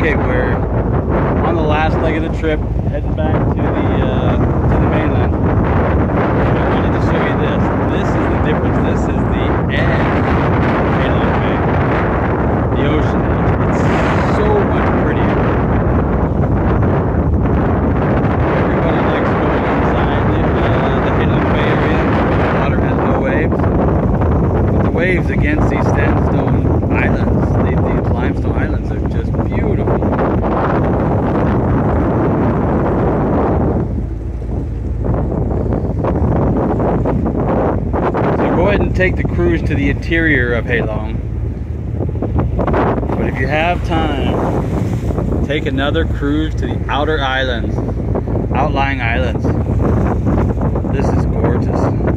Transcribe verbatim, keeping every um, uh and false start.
Okay, we're on the last leg of the trip, heading back to the uh, to the mainland. I wanted to show you this. This is the difference. This is the edge of Halong Bay, the ocean edge. It's so much prettier. Everybody likes going inside the, uh, the Halong Bay area where the water has no waves. But the waves against these sandstone islands, these, these limestone islands, are just beautiful. So go ahead and take the cruise to the interior of Halong. But if you have time, take another cruise to the outer islands, outlying islands. This is gorgeous.